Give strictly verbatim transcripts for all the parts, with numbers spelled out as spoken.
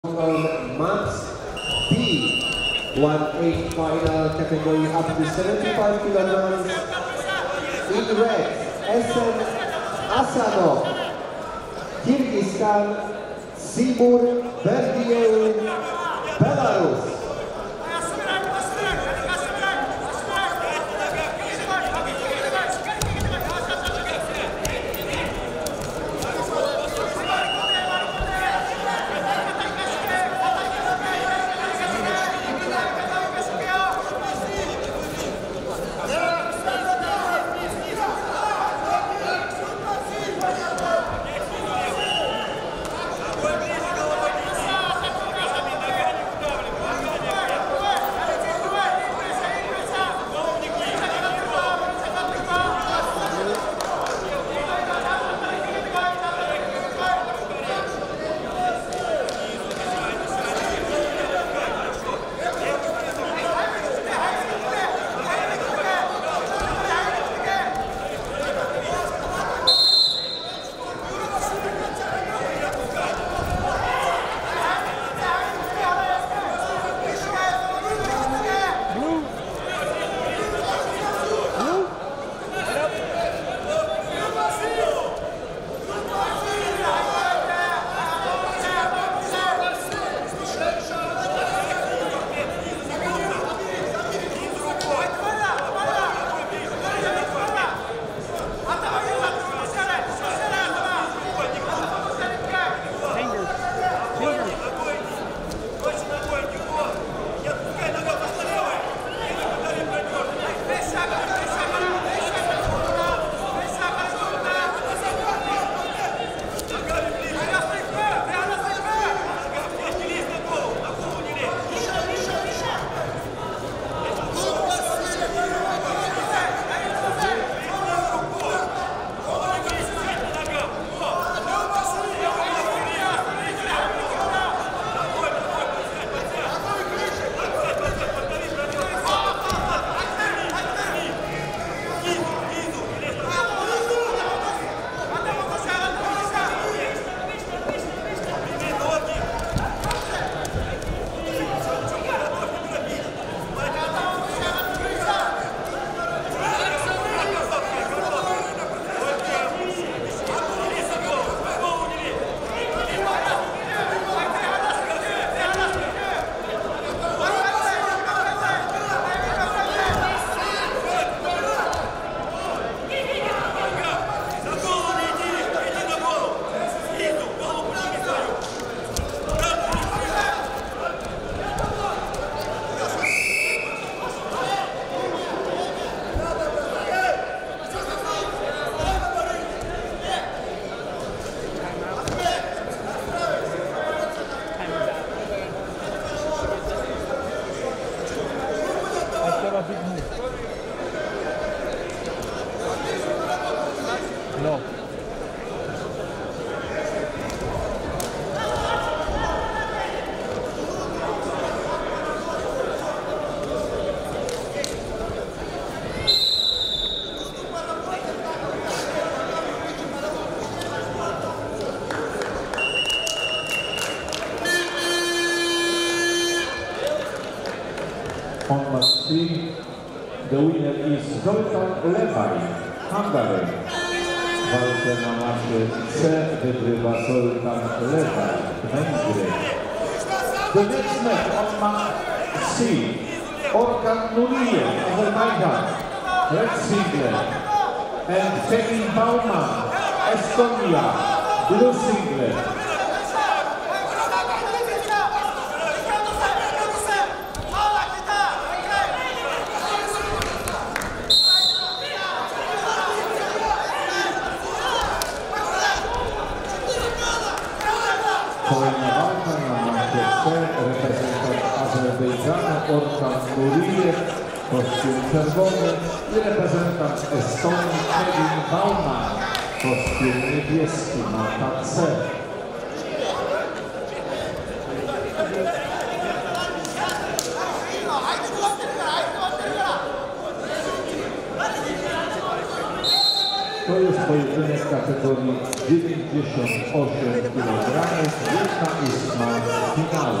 Max B, one eight final category up to seventy-five kilograms. In red, S M Asanov, Kyrgyzstan, Simur Berdiev, Belarus. No. On match three, the winner is Zoltan Levaj, Hungary. Walkę na macie C wygrywa Zoltan Levaj, Węgry. The next match on match C, Orkan Nuliyev, Azerbaijan, red singlet, and Kevin Bauman, Estonia, blue singlet. Kolejna walka na macie C, reprezentant Azerbejdżanu Orkan Nuliyev, kostium czerwony, i reprezentant Estonii Kevin Bauman, kostium niebieski, mata C. To jest pojedynek w kategorii dziewięćdziesiąt osiem kilogramów, jedna ósma finału.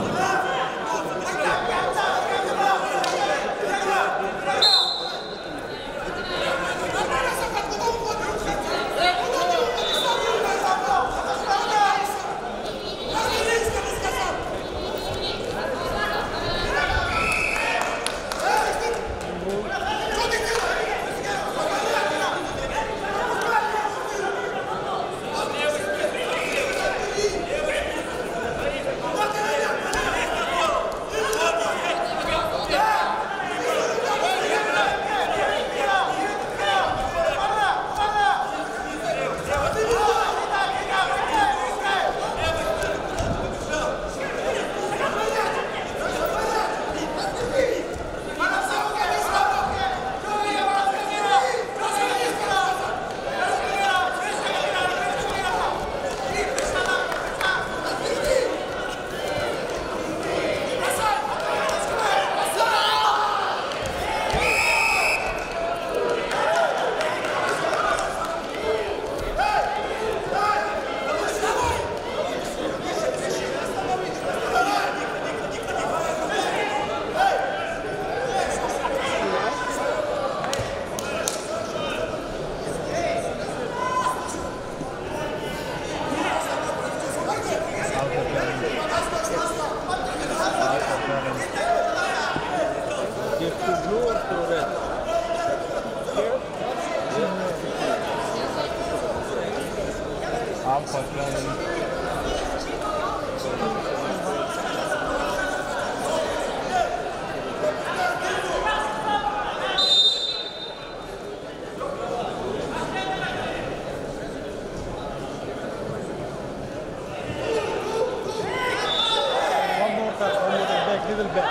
Little bit.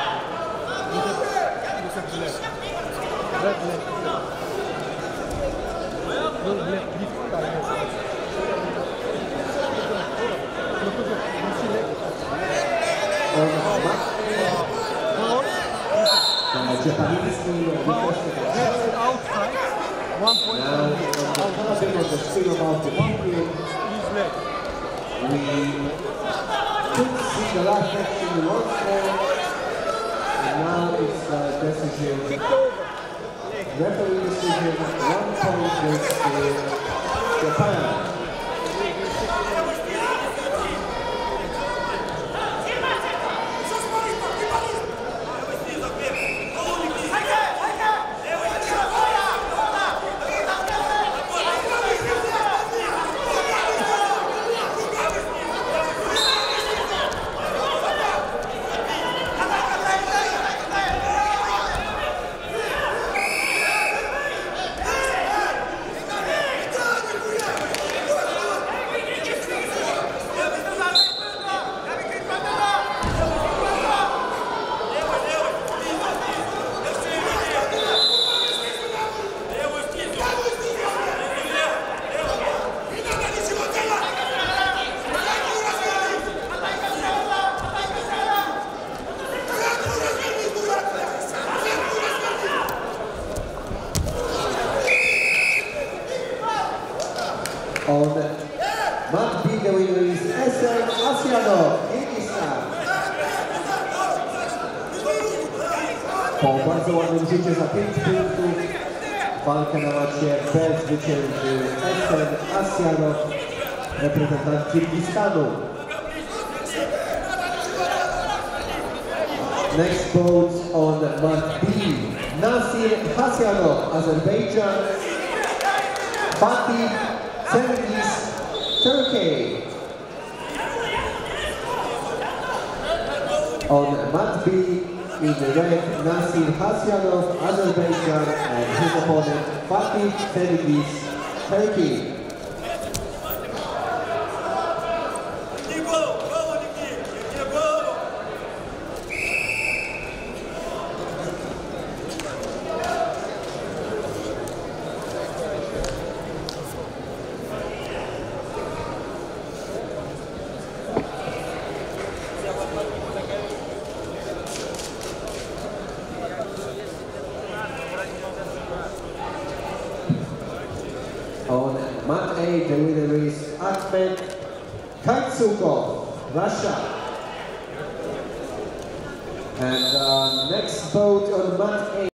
Look at the left. Red left. Little left. Deep. Look at the Japanese That's outside. One point. Now, on the speed of the period, we could see the last action once more, and now it's a decision, referee decision, one point goes to Japan. On mat B, the winner is S M Asiano, Kyrgyzstan. Po bardzo ładnym rzucie za pięć punktów walkę na macie B zwyciężył S M Asiano, reprezentant Kyrgyzstanu. Next bout on mat B, Nasir Hasyanov, Azerbaijan, Fatih Cengiz, Turkey. On mat B, in the red, Nasir Hasyanov, Azerbaijan, and his opponent, Fatih Cengiz, Turkey. the winner is Ahmed Kaitsukov, Russia. And uh, next boat on mat eight.